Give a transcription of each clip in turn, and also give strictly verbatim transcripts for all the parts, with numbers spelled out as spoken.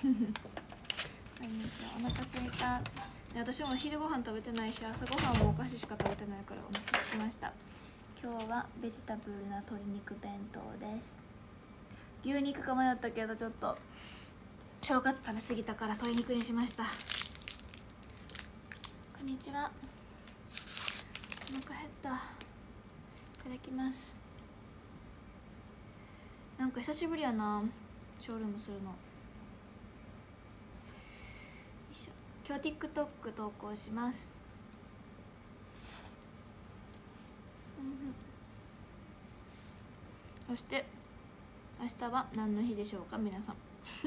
こんにちは。お腹すいた。私も昼ご飯食べてないし、朝ごはんもお菓子しか食べてないからお腹すきました。今日はベジタブルな鶏肉弁当です。牛肉か迷ったけどちょっと正月食べ過ぎたから鶏肉にしました。こんにちは。お腹減った。いただきます。なんか久しぶりやな、ショールームするの。よいしょ。今日 TikTok 投稿します。うん、そして明日は何の日でしょうか皆さん。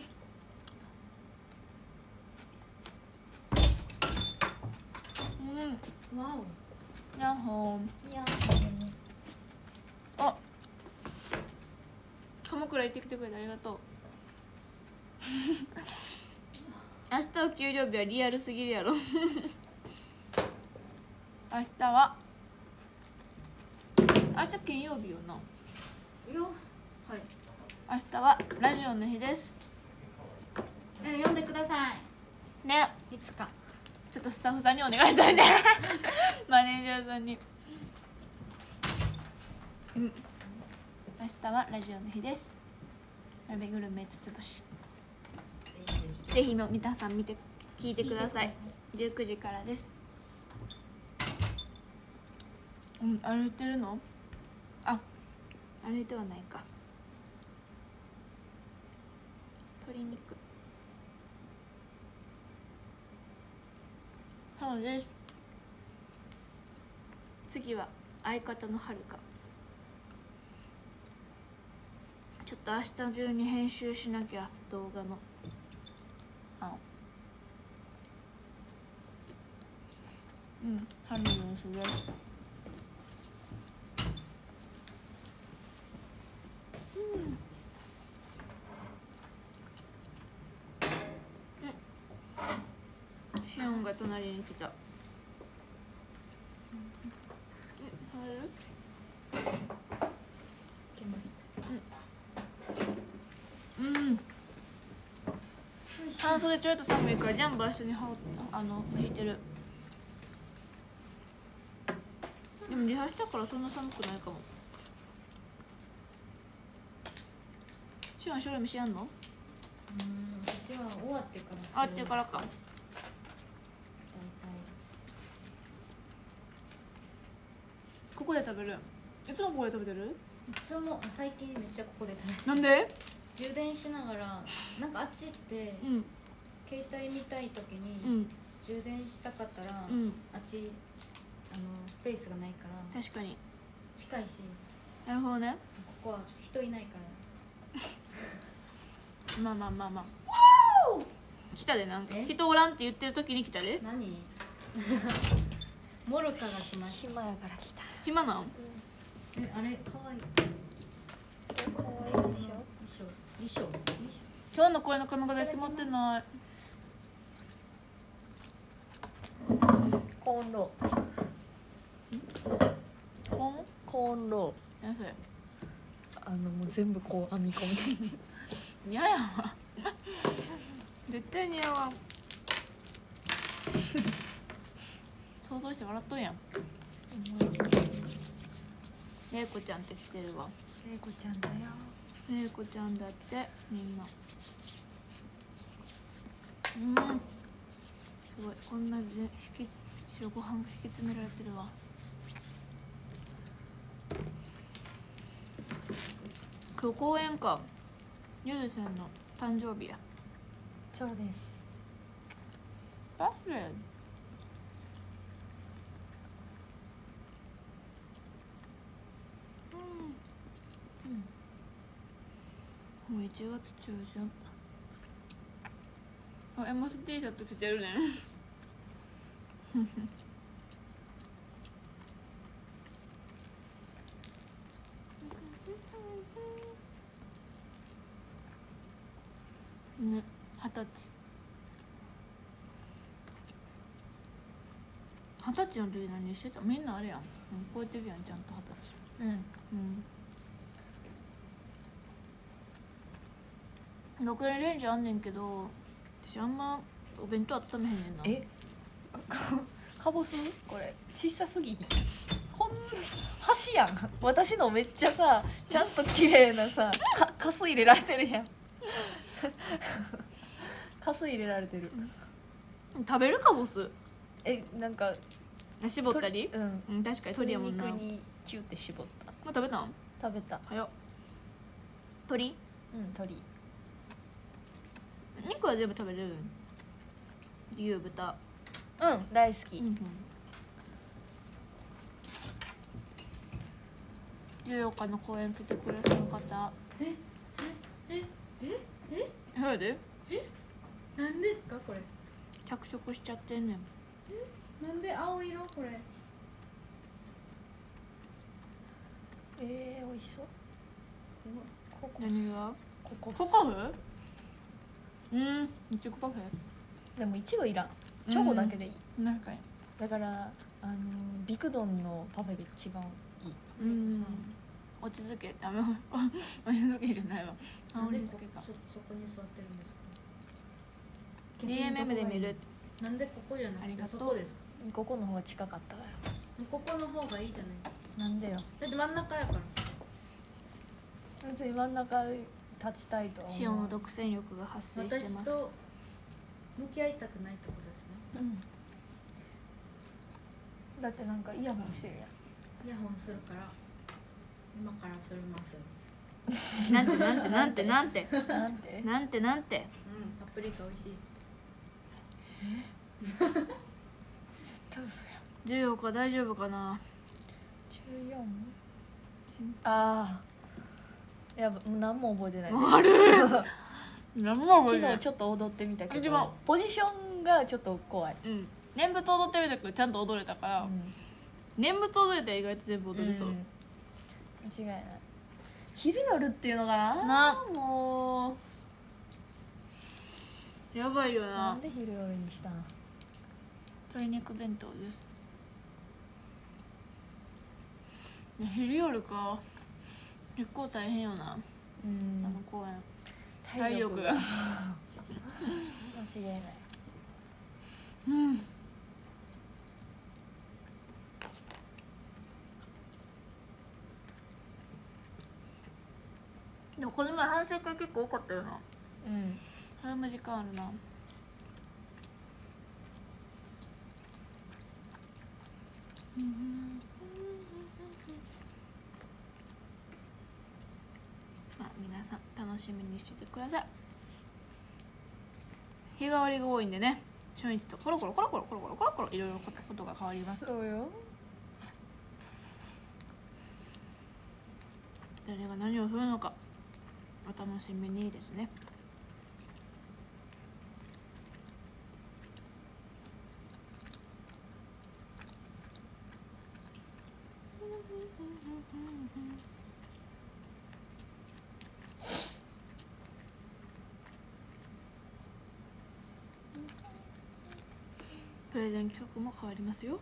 うん、わお、ヤッホー、ヤッホー。あ、鎌倉行ってきてくれてありがとう。明日は給料日はリアルすぎるやろ。明日は明日金曜日よな。よ、はい。明日はラジオの日です。え、読んでくださいね。いつかちょっとスタッフさんにお願いしたいね。マネージャーさんに。うん、明日はラジオの日です。鍋グルメつつぼし、ぜひ皆さん見て聞いてください。じゅうくじからです。うん、歩いてるの？あ、歩いてはないか。鶏肉。そうです。次は相方のはるか。ちょっと明日中に編集しなきゃ、動画の。あ、うん、春の様子です。シオンが隣に来た。入る？来ました。うん。うん。半袖ちょっと寒いからジャンバー下に羽織あの引いてる。でもリハしたからそんな寒くないかも。シオンショールームしやんの？うん、 私は終わってからする。 終わってからか。ここで食べる？いつもここで食べてる？ いつも、あ、最近めっちゃここで食べてる。 なんで？ 充電しながら、なんかあっちって、うん、携帯見たい時に、うん、充電したかったら、うん、あっちあのスペースがないから。 確かに近いし。 なるほどね。 ここは人いないから。 まあまあまあまあ。来たで、なんか人おらんって言ってる時に来たで。 何？モルカが来ました。 暇やから来た。暇なん？うん、 え、あれ可愛い。 それ可愛いでしょ。 衣装、衣装、 今日の声の髪型決まってない。 コーンロー。 コーン？ コーンロー。何それ？ あのもう全部こう編み込み。 似合やわ。絶対似合わん。想像して笑っとんやん。れいこちゃんって来てるわ。 れいこちゃんだよ。 れいこちゃんだってみんな。うん。すごい、こんなぜ引き白ご飯が引き詰められてるわ。今日公演か。ゆずさんの誕生日や。 そうです。 バスレもういちがつ中旬。あ、エモス T シャツ着てるね。ね、二十歳。二十歳の時何してた？みんなあれやん。超えてるやん、ちゃんと二十歳。うん。うん。 ろくレンジあんねんけど私あんまお弁当温めへんねんな。 えかぼすこれ小さすぎひんこん端やん私のめっちゃさちゃんと綺麗なさかかす入れられてるやんかす入れられてる。 食べるかボス。 えなんか絞ったり、 うん、 うん、確かに鶏やもんな。 鶏肉にキュって絞った。 もう食べたん？ 食べた。 早っ。鶏？ うん鶏。 肉は全部食べれる？牛豚。 うん大好き。うんうん、 じゅうよっかの公演来てくれそうな方。 ええええええそうで？ えなんですかこれ？ 着色しちゃってんねん。 えなんで青色これ？えー、美味しそう。 ココ何が？ ココココフ？うん、いちごパフェ。 でもいちごいらん。チョコだけでいい。 うん、なんかだからあのビクドンのパフェが一番いい。 うん。うん、落ち着けダメ。落ち着けじゃないわ。あ、落ち着けか。 そそこに座ってるんですか？ ディーエムエム で見る。 なんでここじゃなくてそこですか？ここの方が近かったわよ。ここの方がいいじゃないですか。なんでよ。だって真ん中やから。別に真ん中立ちたいとは思う。 塩の独占力が発生してます。 私と向き合いたくないってことですね。うん。だってなんかイヤホンしてるやん。イヤホンするから今からするます。 なんてなんてなんてなんてなんてなんてなんて。 うんパプリカ美味しい。絶対嘘や。 じゅうよっか大丈夫かな。 じゅうよん？ああ。いやもう何も覚えてない。 ある。何も覚えてない。 昨日ちょっと踊ってみたけど、ポジションがちょっと怖い。 うん。念仏踊ってみたけどちゃんと踊れたから、うん、念仏踊れたら意外と全部踊れそう。うん、 間違いない。昼夜っていうのかな。 な。 もう。やばいよな。 なんで昼夜にしたん？ 鶏肉弁当です。昼夜か。結構大変よな。うん。あの公園。体力が。間違いない。 うん。でもこの前反省会結構多かったよな。うん。早め時間あるな。うん。まあ皆さん楽しみにしててください。日替わりが多いんでね。初日とコロコロコロコロコロコロコロコロいろいろことが変わります。 そうよ。 誰が何をするのかお楽しみにですね。プレゼン企画も変わりますよ。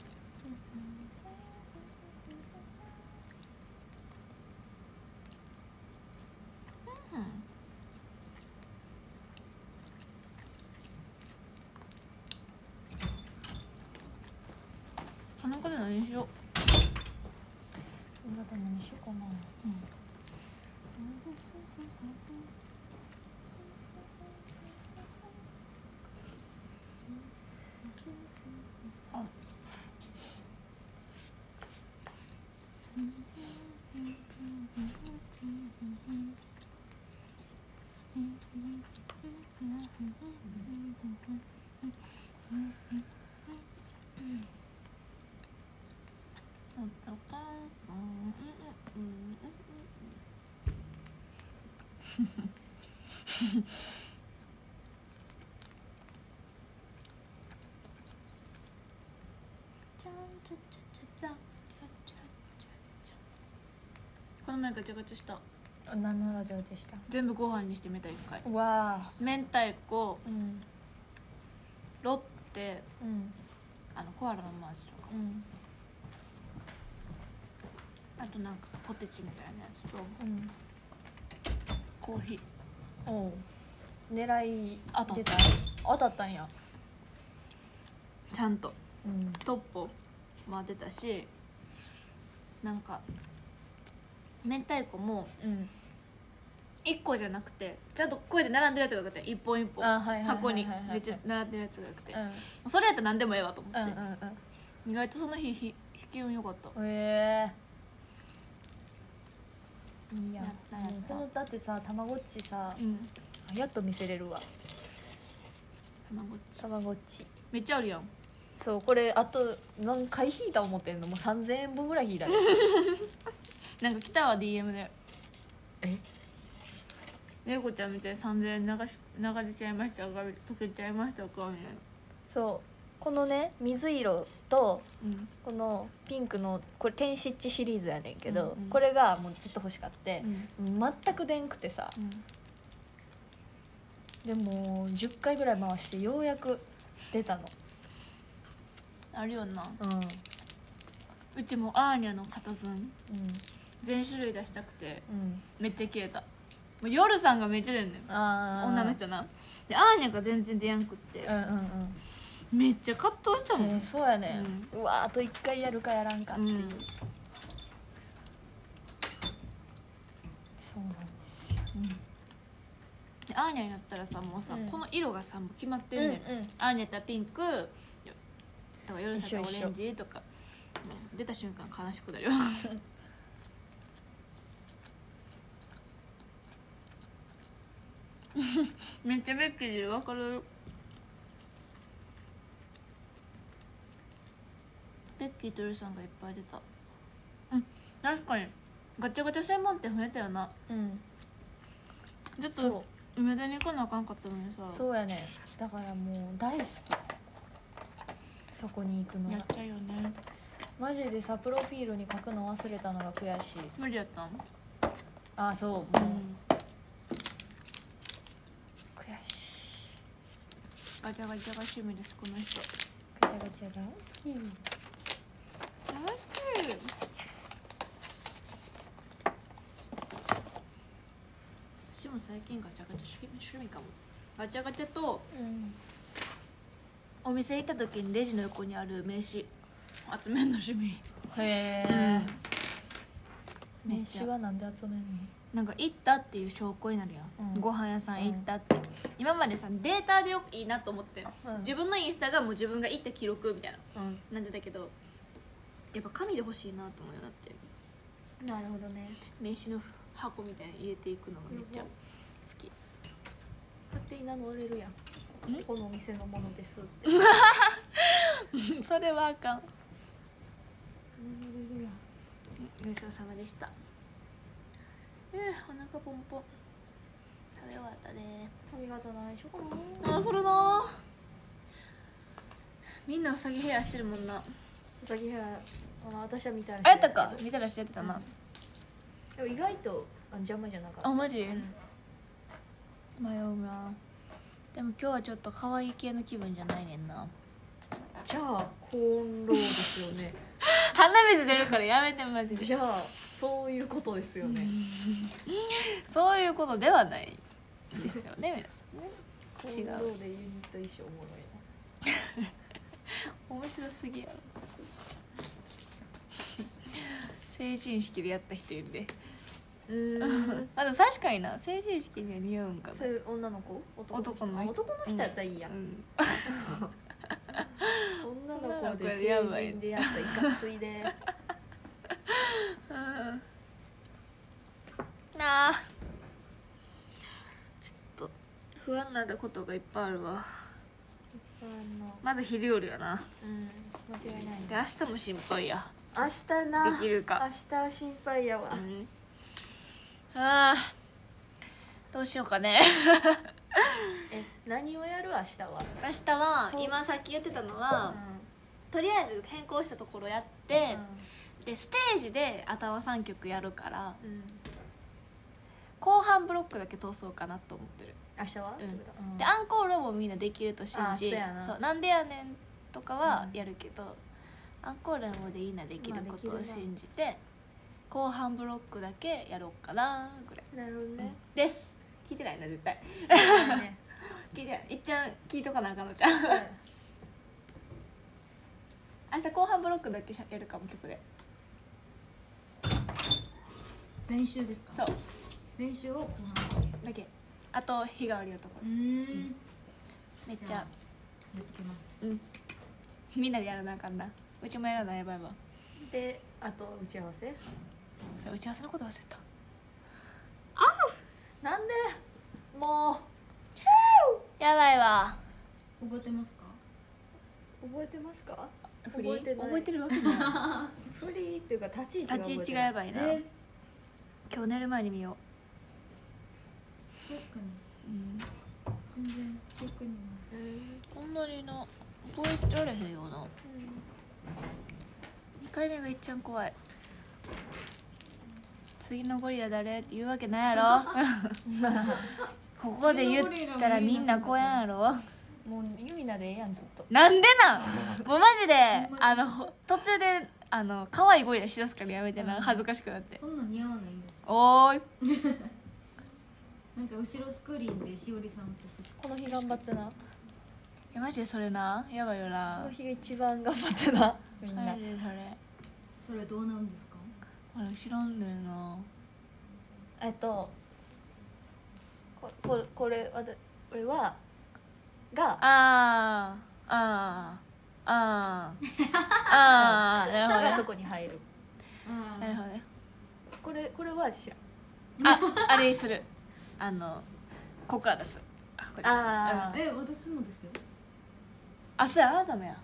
この中で何しよう。 この中で何しようかな。うん。 この前ガチャガチャした。 何のガチャガチャした？ 全部ご飯にしてみた一回。 わあ。 明太子、うん、ロッテ、 うん、 あのコアラのマーチとか、うん、あとなんかポテチみたいなやつと、うん、コーヒー。 おう狙い当たった出た当たったんや、 ちゃんとうんトッポも当てたし、なんか明太子もうんいっこじゃなくてちゃんとこうやって並んでるやつがよくて一本一本あはいはいはいはいはい箱にめっちゃ並んでるやつがよくて、 うんそれやったら何でもええわと思うんうんって、意外とその日ひ引き運よかった。 うんへえいいやん。 やったやったもうこのだってさたまごっちさうんやっと見せれるわ。 たまごっちたまごっちめっちゃあるやん。 そうこれあと何回引いた思ってんの、もうさんぜんえんぶんぐらい引いたでなんか来たわ ディーエム でえ猫ちゃんみたいにさんぜんえん流し流れちゃいましたが溶けちゃいましたかみたいな。 そうこのね水色とうんこのピンクのこれ天使ッチシリーズやねんけど、 うんうんこれがもうずっと欲しかってう、ん全く出んくてさ、でもじゅっかいぐらい回してようやく出たの。 あるよな。 うんうちもアーニャの型寸うん全種類出したくてうんめっちゃ消えた。もう夜さんがめっちゃ出んねん、 あー女の人な。でアーニャが全然出やんくってうんうんうんめっちゃ葛藤したもん、 えーそうやね、うわあといっかいやるかやらんかっていう、 うんそうなんですよ。 でアーニャになったらさもうさ、 うんこの色がさもう決まってんねん、 うんうんアーニャやったらピンクとか夜さんやったらオレン一緒ジとかもう出た瞬間悲しくなるよめっちゃベッキーで分かる。ベッキーとルさんがいっぱい出た。うん確かにガチャガチャ専門店増えたよな。 うんちょっそと梅田に行かなあかんかったのにさうそうやね、だからもう大好きそこに行くのが。 やっちゃうよね。 マジでさプロフィールに書くの忘れたのが悔しい。 無理やったん。 あそうもう、悔しい。 ガチャガチャが趣味ですこの人。 ガチャガチャ大好き。 大好き。私も最近ガチャガチャ趣味趣味かも。ガチャガチャとうんお店行った時にレジの横にある名刺集めるの趣味。 へうんえ、 めっちゃ名刺はなんで集めんの？ なんか行ったっていう証拠になるやん、 うん、 ご飯屋さん行ったって、うん、今までさデータでよくいいなと思って、うん、自分のインスタがもう自分が行った記録みたいな、うん、なんでだけどやっぱ紙で欲しいなと思うようになって。 なるほどね。 名刺の箱みたいに入れていくのがめっちゃ好き。 勝手に名乗れるやん、このお店のものですってそれはあかん。 名乗れるやん。 ごちそうさまでした。えー、お腹ポンポン。食べ終わったね。 髪型ないしょかな。 あ、それな。みんなうさぎヘアしてるもんな。 うさぎヘア、あの私は見たらしあ、やったか。見たらしてやってたな。 うん、でも意外とあ邪魔じゃなかった。 あ、マジ？ うん、 迷うな。でも今日はちょっと可愛い系の気分じゃないねんな。 じゃあコーンローですよね鼻水出るからやめてマジで。 じゃあそういうことですよねそういうことではないですよね皆さんね。 コーンローでユニット衣装おもろいな面白すぎやろ成人式でやった人いるで。うんあでも確かにな成人式には似合うんかな。 それ女の子男の人。 男の人やったらいいや、うんうん、女の子で成人でやったらいかついでなあちょっと不安なことがいっぱいあるわ。まず昼夜やな。 うん間違いない、ね、 で明日も心配や。 明日なできるか。 明日は心配やわ、 うん、あーどうしようかねえ何をやる明日は。 明日は今さっき言ってたのは、うん、とりあえず変更したところやって、うん、でステージで頭さんきょくやるから、うん、後半ブロックだけ通そうかなと思ってる明日は、 うん、でアンコールもみんなできると信じ、そうなんでやねんとかはやるけど、うん、アンコールもでみんなできることを信じて、後半ブロックだけやろうかなぐらい。 なるほどね、 うん、です聞いてないな絶対聞いてない。いっちゃん聞いとかなあかんのちゃう明日後半ブロックだけやるかも曲で。 練習ですか？ そう練習を後半だけ。あと日替わりのところ。 うん、 めっちゃやっときます。 うん、みんなでやらなあかんな。うちもやらなやばいわ。 で、あと打ち合わせ。 そう、打ち合わせのこと忘れた。 あー、なんでもうやばいわ。 覚えてますか？覚えてますか？ フリー覚えてない。 覚えてるわけない。 フリーっていうか立ち位置が立ち位置がやばいな。 ね、 今日寝る前に見よ確かに。 う。うん。 全然記憶にない。 こんなにな覚えられへんよな。うん、にかいめがいっちゃん怖い。次のゴリラ誰って言うわけないやろここで言ったらみんなこうやんやろ。 もうユミナでええやんずっと。 なんでなんもうマジであの途中であの可愛いゴリラしだすからやめてな、恥ずかしくなって。 そんな似合わないんです。 おーいなんか後ろスクリーンでしおりさん映す。 この日頑張ってな。 えマジでそれなやばいよな。 この日が一番頑張ってなみんな。 あれそれそれどうなるんですか？ あれ知らんねんな。 えっとこここれわたこれはがあーあーあーあーなるほどね。 がそこに入る。 なるほどね。 これこれは知らん。 ああれにする。あのココア出す。あこれあえ、私もですよ。 あそうやあなたもや。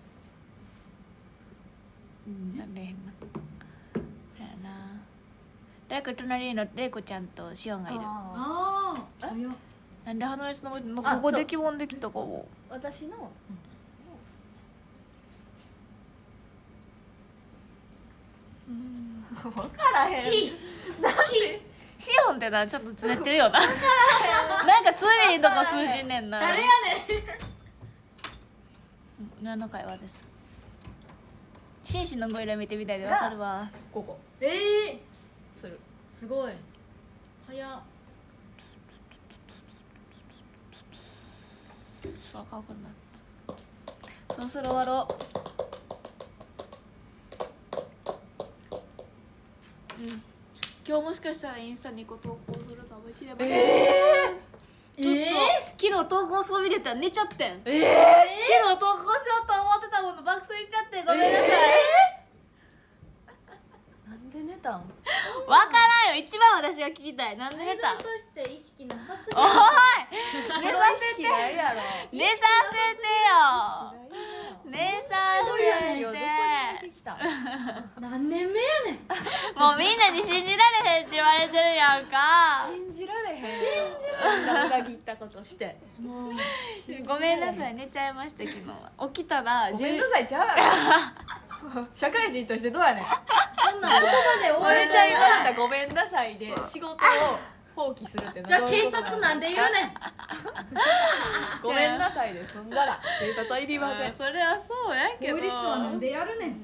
うんなんれへんな。そやな。誰か隣のレイコちゃんとシオンがいる。 あああ、早っ。 なんで鼻血のなんあかここそうできもんできたかも。 私のうん分からへん。 シオンってなちょっとずれてるよな。なんか通じひんとこ通じんねんな。 誰やねん。 何の会話です。紳士のゴリラ見てみたいでわかるわ。 ここええする。 すごい。早っ。 そう顔くんな。そろそろ終わろう。うん。今日もしかしたらインスタにこ投稿するかもしれません。えー、ちょっと、 え昨日投稿そう見てたら寝ちゃってん。 ええ昨日投稿しようと思ってたもの爆睡しちゃってごめんなさい。 なんで寝たん？ わからんよ。一番私は聞きたい。なんで寝たん？ として意識なさすぎおい寝させてないやろ。 寝させてよ寝させて意識をどこに置いてきた？ 何年目やねん。 もうみんなに信じられへんって言われてるやんか。 信じられへん。信じられへん。裏切ったことして。 もうごめんなさい寝ちゃいました昨日は。起きたらごめんなさいちゃうやろ。社会人としてどうやねん。 そんな言葉で終わ折れれちゃいましたごめんなさいで仕事を放棄するってのじゃあ警はどういうこと察なんでいるねん。 ごめんなさいで済んだら警察はいりません。 それはそうやけど法律はなんでやるねん。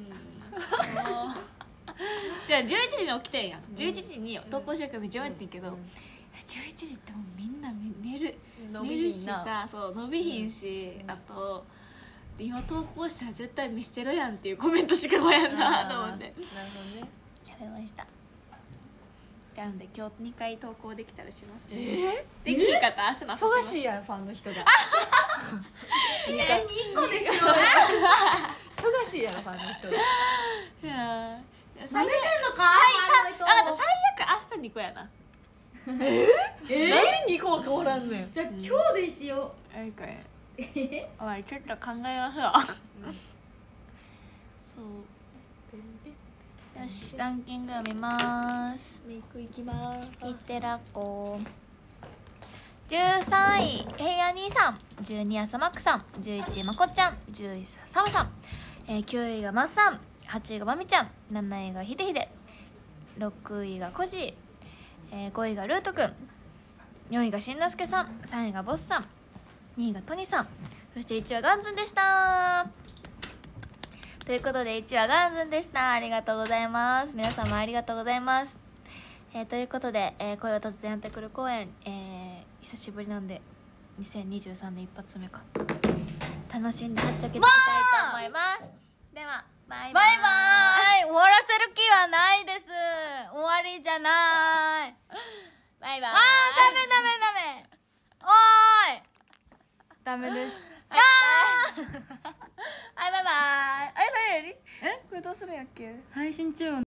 じゃあじゅういちじに起きてんやん。じゅういちじに投稿しようかめっちゃ思ってんけど、じゅういちじってもうみんな寝る伸寝るしびひんな。 さ、そう伸びひんし、あと今投稿したら絶対見捨てろやんっていうコメントしか来やんなと思ってなるほどね。 やめました。なので今日にかい投稿できたらしますね。 えできひんかったら明日の朝します。 忙しいやんファンの人が。 一年に一個でしょ。 忙しいやろファンの人が。 いやー最悪なめてんのか。 あ分かった最悪明日にこやな。 え何にこう変わらんねん。 じゃあ今日でしよあれかねう。えおいちょっと考えましょう。そうよしランキング読みますメイクいきまーいってらっこじゅうさんい平野兄さん、じゅうにい朝マックさん、じゅういちいまこっちゃん、じゅういちいサムさん、えー、きゅういがマッさん、はちいがまみちゃん、なないがひでひで、ろくいがコジ、えー、ごいがルートくん、よんいがしんのすけさん、さんいがボスさん、にいがトニさん、そしていちいはガンズンでした。ということでいちいはガンズンでした。ありがとうございます。皆様ありがとうございます。えー、ということで、えー、声は突然やってくる公演、えー、 久しぶりなんでにせんにじゅうさんねん一発目か、楽しんではっちゃけていきたいと思います。ではバイバイ。 バイバイ。終わらせる気はないです。終わりじゃない。 バイバイ。 あー、ダメダメダメ。おーい。ダメです。 はいバイバイ。はいバイバイ。あれ何何？えこれどうするんやっけ？ 配信中